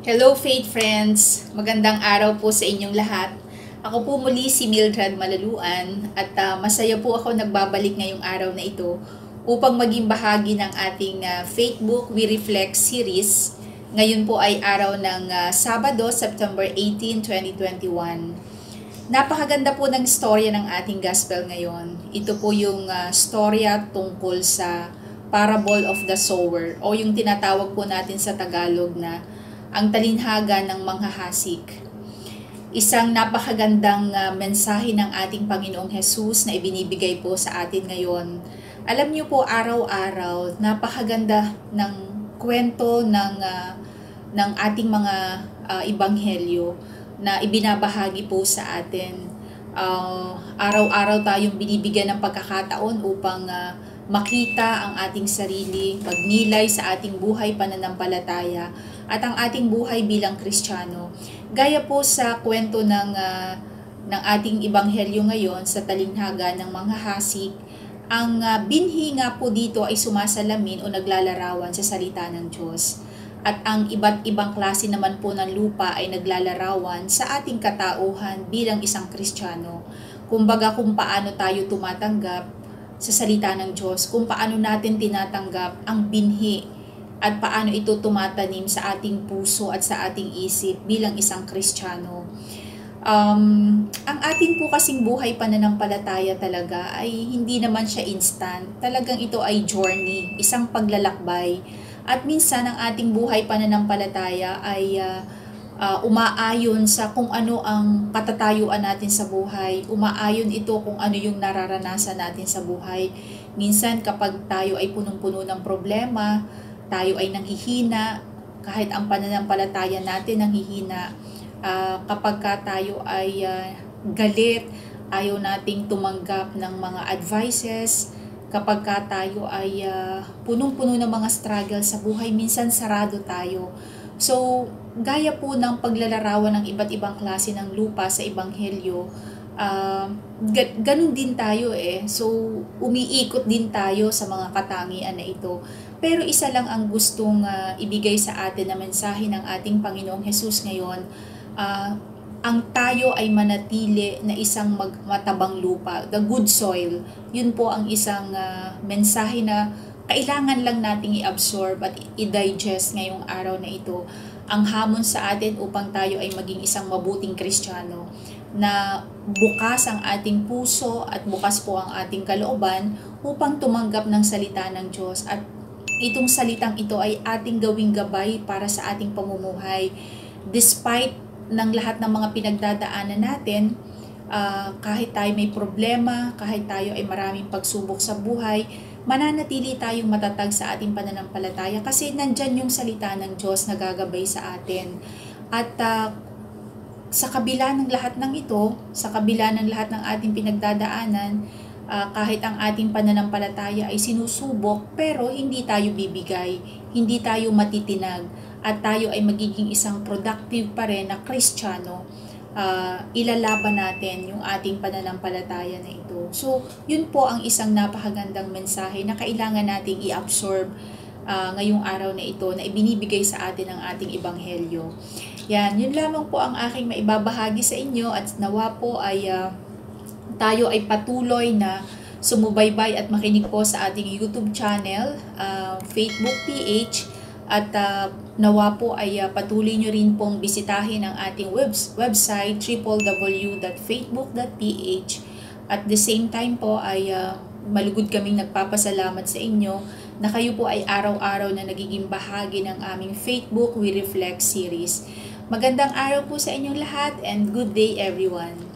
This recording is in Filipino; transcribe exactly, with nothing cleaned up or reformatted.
Hello Faith Friends! Magandang araw po sa inyong lahat. Ako po muli si Mildred Malaluan at uh, masaya po ako nagbabalik ngayong araw na ito upang maging bahagi ng ating uh, Facebook We Reflect series. Ngayon po ay araw ng uh, Sabado, September eighteenth, twenty twenty-one. Napakaganda po ng storya ng ating gospel ngayon. Ito po yung uh, storya tungkol sa Parable of the Sower o yung tinatawag po natin sa Tagalog na ang talinhaga ng manghahasik. Isang napakagandang uh, mensahe ng ating Panginoong Hesus na ibinibigay po sa atin ngayon. Alam niyo po, araw-araw, napakaganda ng kwento ng, uh, ng ating mga uh, ibanghelyo na ibinabahagi po sa atin. Uh, araw-araw tayong binibigyan ng pagkakataon upang uh, makita ang ating sarili, magnilay sa ating buhay pananampalataya at ang ating buhay bilang Kristiyano. Gaya po sa kwento ng, uh, ng ating ibanghelyo ngayon sa talinhaga ng manghahasik, ang uh, binhi nga po dito ay sumasalamin o naglalarawan sa salita ng Diyos. At ang iba't ibang klase naman po ng lupa ay naglalarawan sa ating katauhan bilang isang Kristiyano. Kumbaga kung paano tayo tumatanggap sa salita ng Diyos, kung paano natin tinatanggap ang binhi at paano ito tumatanim sa ating puso at sa ating isip bilang isang Kristiyano. Um, ang ating po kasing buhay pananampalataya talaga ay hindi naman siya instant. Talagang ito ay journey, isang paglalakbay. At minsan ang ating buhay pananampalataya ay uh, uh, umaayon sa kung ano ang katatayuan natin sa buhay. Umaayon ito kung ano yung nararanasan natin sa buhay. Minsan kapag tayo ay punong-puno ng problema, tayo ay nanghihina, kahit ang pananampalataya natin nanghihina. Uh, kapag ka tayo ay uh, galit, ayaw nating tumanggap ng mga advices. Kapag ka tayo ay uh, punong-puno ng mga struggle sa buhay, minsan sarado tayo. So, gaya po ng paglalarawan ng iba't ibang klase ng lupa sa Ebanghelyo, uh, ga- ganun din tayo eh. So, umiikot din tayo sa mga katangian na ito. Pero isa lang ang gustong uh, ibigay sa atin na mensahe ng ating Panginoong Hesus ngayon, uh, ang tayo ay manatili na isang mag- matabang lupa, the good soil. Yun po ang isang uh, mensahe na kailangan lang nating i-absorb at i-digest ngayong araw na ito. Ang hamon sa atin upang tayo ay maging isang mabuting Kristiyano, na bukas ang ating puso at bukas po ang ating kalooban upang tumanggap ng salita ng Diyos, at itong salitang ito ay ating gawing gabay para sa ating pamumuhay. Despite ng lahat ng mga pinagdadaanan natin, uh, kahit tayo may problema, kahit tayo ay maraming pagsubok sa buhay, mananatili tayong matatag sa ating pananampalataya kasi nandyan yung salita ng Diyos na gagabay sa atin. At uh, sa kabila ng lahat ng ito, sa kabila ng lahat ng ating pinagdadaanan, Uh, kahit ang ating pananampalataya ay sinusubok, pero hindi tayo bibigay, hindi tayo matitinag, at tayo ay magiging isang productive pa rin na Kristiyano. Uh, ilalaban natin yung ating pananampalataya na ito. So, yun po ang isang napakagandang mensahe na kailangan nating i-absorb uh, ngayong araw na ito na ibinibigay sa atin ng ating Ebanghelyo. Yan, yun lamang po ang aking maibabahagi sa inyo, at nawa po ay uh, tayo ay patuloy na sumubaybay at makinig po sa ating YouTube channel, uh, Facebook P H, at uh, nawa po ay uh, patuloy nyo rin pong bisitahin ang ating webs- website w w w dot facebook dot p h. At the same time po ay uh, malugod kaming nagpapasalamat sa inyo na kayo po ay araw-araw na nagiging bahagi ng aming Facebook We Reflect series. Magandang araw po sa inyong lahat, and good day everyone!